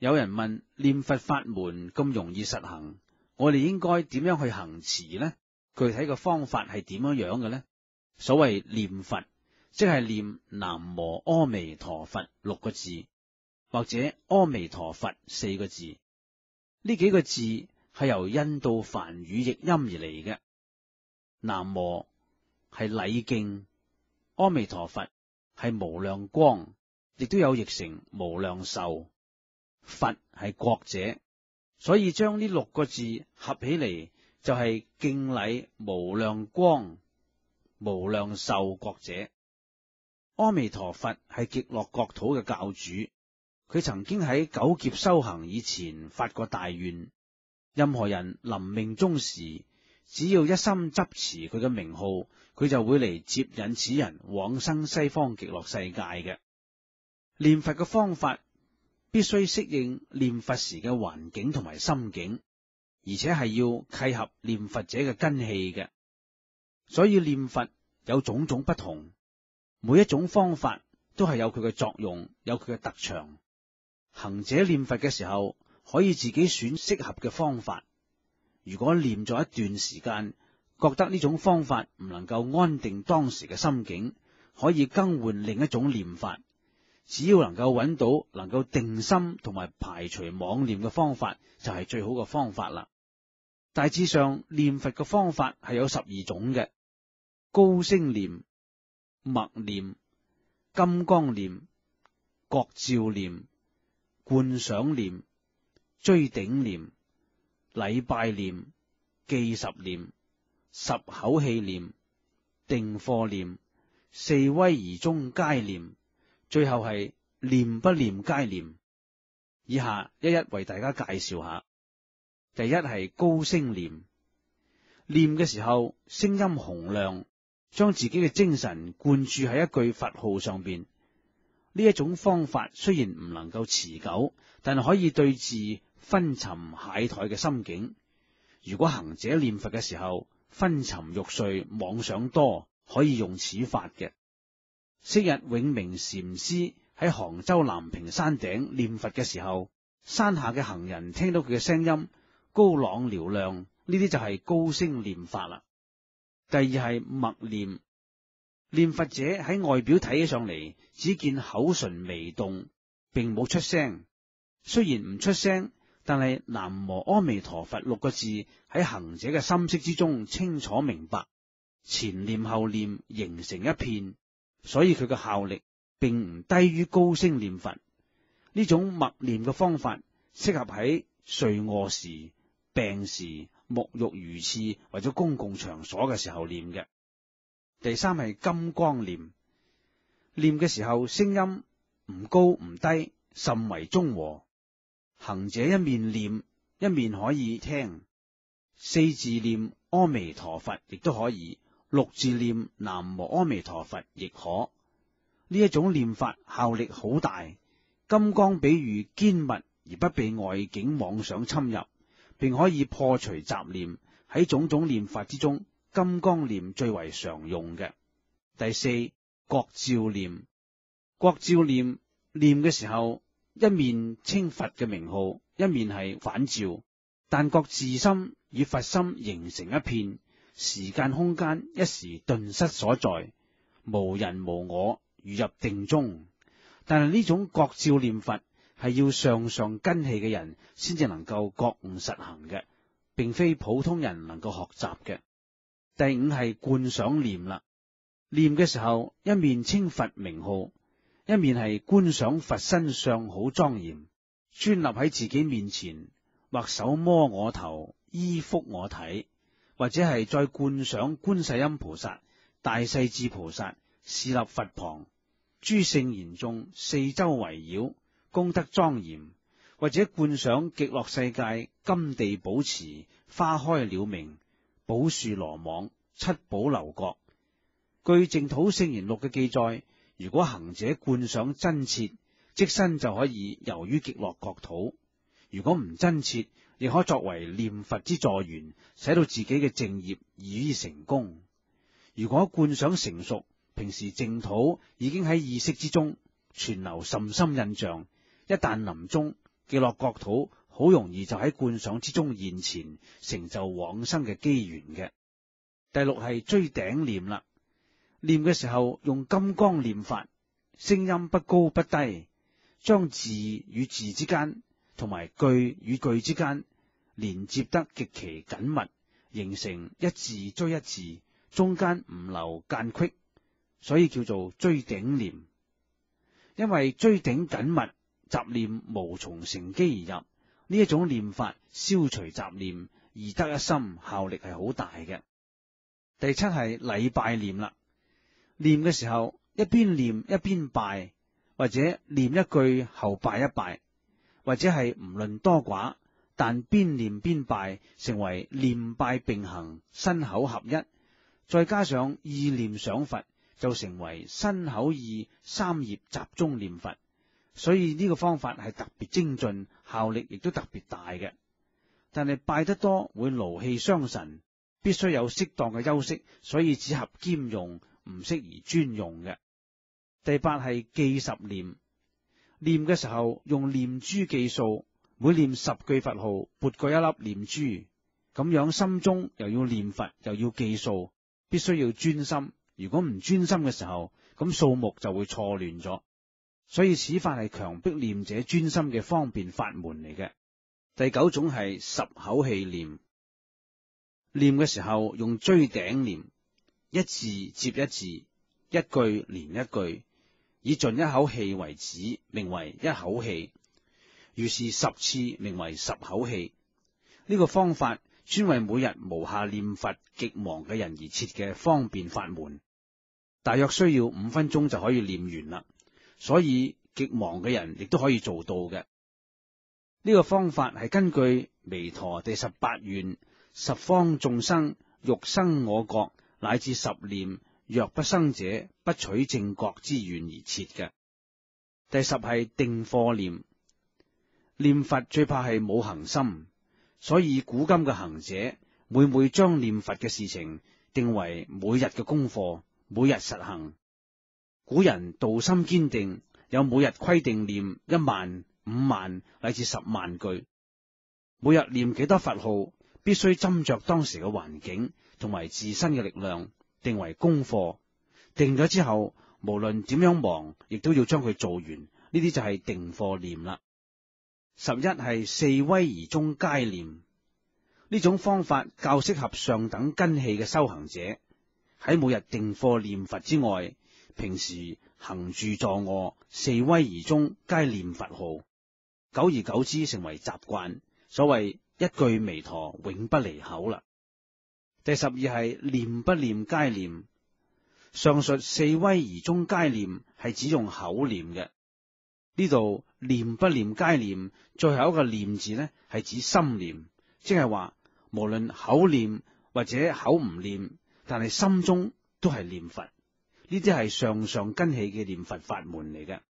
有人問，念佛法門咁容易實行，我哋應該點樣去行持呢？具體嘅方法係點樣樣嘅呢？所謂念佛，即係念南無阿彌陀佛6個字，或者阿彌陀佛4個字。呢幾個字係由印度梵語譯音而嚟嘅。南無係禮敬，阿彌陀佛係無量光，亦都有譯成無量壽。佛係覺者，所以將呢6個字合起嚟，就係敬禮無量光、無量壽覺者。阿彌陀佛係極樂國土嘅教主，佢曾經喺9劫修行以前發過大願，任何人臨命終時，只要一心執持佢嘅名號，佢就會嚟接引此人往生西方極樂世界嘅。念佛嘅方法必須適應念佛時嘅環境同埋心境，而且係要契合念佛者嘅根器嘅。所以念佛有種種不同，每一種方法都係有佢嘅作用，有佢嘅特長。行者念佛嘅時候，可以自己選適合嘅方法。如果念咗一段時間，覺得呢種方法唔能夠安定當時嘅心境，可以更換另一種念法。只要能夠揾到能夠定心同埋排除妄念嘅方法，就係最好嘅方法啦。大致上念佛嘅方法係有12種嘅：高聲念、默念、金剛念、覺照念、觀想念、追頂念、禮拜念、記十念、十口氣念、定課念、四威儀中皆念，最後係念不念皆念。以下一一為大家介紹下。第一係高聲念，念嘅時候聲音洪亮，將自己嘅精神灌注喺一句佛號上邊。呢一種方法雖然唔能夠持久，但係可以對治昏沉懈怠嘅心境。如果行者念佛嘅時候昏沉欲睡、妄想多，可以用此法嘅。昔日永明禪師喺杭州南屏山頂念佛嘅時候，山下嘅行人聽到佢嘅聲音高朗嘹亮，呢啲就係高聲念法啦。第二係默念，念佛者喺外表睇起上嚟，只見口唇微動，並冇出聲。雖然唔出聲，但係南無阿彌陀佛6個字喺行者嘅心識之中清楚明白，前念後念形成一片，所以佢嘅效力並唔低於高聲念佛。呢種默念嘅方法適合喺睡臥時、病時、沐浴如廁或者公共場所嘅時候念嘅。第三係金剛念，念嘅時候聲音唔高唔低，甚為中和。行者一面念一面可以聽，4字念阿彌陀佛亦都可以，6字念南無阿彌陀佛亦可。呢一種念法效力好大。金剛比喻堅密而不被外境妄想侵入，並可以破除雜念。喺種種念法之中，金剛念最為常用嘅。第四，覺照念，覺照念念嘅時候，一面稱佛嘅名號，一面係反照，但覺自心與佛心形成一片，時間空間一時頓失所在，無人無我，如入定中。但係呢種覺照念佛係要上根器嘅人先至能夠覺悟實行嘅，並非普通人能夠學習嘅。第五係觀想念啦，念嘅時候一面稱佛名號，一面係觀想佛身相好莊嚴，專立喺自己面前，或手摸我頭，依覆我體，或者係再觀想觀世音菩薩、大勢至菩薩侍立佛旁，諸聖賢眾四周圍繞，功德莊嚴，或者觀想極樂世界金地寶池，花開鳥鳴，寶樹羅網，七寶樓閣。據淨土聖賢錄嘅記載，如果行者觀想真切，即身就可以遊於極樂國土；如果唔真切，亦可作為念佛之助緣，使到自己嘅正業易於成功。如果觀想成熟，平時淨土已經喺意識之中存留甚深印象，一旦臨終極樂國土好容易就喺觀想之中現前，成就往生嘅機緣嘅。第六係錐頂念啦，念嘅時候用金剛念法，聲音不高不低，將字與字之間同埋句與句之間連接得極其緊密，形成一字追一字，中間唔留間隙，所以叫做錐頂念。因為錐頂緊密，雜念無從乘機而入，呢一種念法消除雜念，而得一心，效力係好大嘅。第七係禮拜念啦，念嘅時候一邊念一邊拜，或者念一句後拜一拜，或者係唔論多寡，但邊念邊拜，成為念拜並行，身口合一，再加上意念想佛，就成為身口意三業集中念佛。所以呢個方法係特別精進，效力亦都特別大嘅。但係拜得多會勞氣傷神，必須有適當嘅休息，所以只合兼用，唔適宜專用嘅。第八係記十念，念嘅時候用念珠記數，每念10句佛號，撥過一粒念珠，咁樣心中又要念佛又要記數，必須要專心。如果唔專心嘅時候，咁數目就會錯亂咗。所以此法係強迫念者專心嘅方便法門嚟嘅。第九種係十口氣念，念嘅時候用錐頂念，一字接一字，一句連一句，以盡一口氣為止，名為一口氣。如是10次，名為十口氣。呢個方法專為每日無暇念佛極忙嘅人而設嘅方便法門，大約需要5分鐘就可以念完啦。所以極忙嘅人亦都可以做到嘅。呢個方法係根據彌陀第18願十方眾生欲生我國，乃至10念，若不生者，不取正覺之願而設嘅。第10係定課念，念佛最怕係冇行心，所以古今嘅行者每將念佛嘅事情定為每日嘅功課，每日實行。古人道心堅定，有每日規定念1萬、5萬乃至10萬句，每日念幾多佛號，必須斟酌當時嘅環境同埋自身嘅力量，定為功課。定咗之後，無論點樣忙，亦都要將佢做完。呢啲就係定課念啦。11係四威儀中皆念，呢種方法較適合上等根器嘅修行者，喺每日定課念佛之外，平時行住坐臥四威儀中皆念佛號，久而久之成為習慣，所謂一句彌陀永不離口啦。第12係念不念皆念，上述四威儀中皆念係只用口念嘅，呢度念不念皆念，最後一個念字呢係指心念，即係話無論口念或者口唔念，但係心中都係念佛。呢啲係上根器嘅念佛法門嚟嘅。